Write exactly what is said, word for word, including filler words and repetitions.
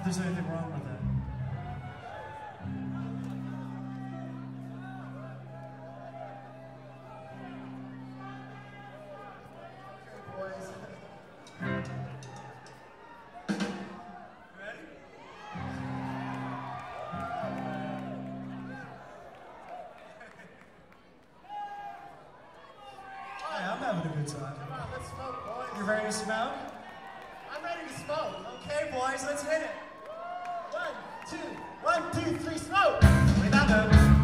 there's anything wrong with that. I'm having a good time. Come on, let's smoke, boys. You ready to smoke? I'm ready to smoke. Okay, boys, let's hit it. One, two, one, two, three, smoke! Without the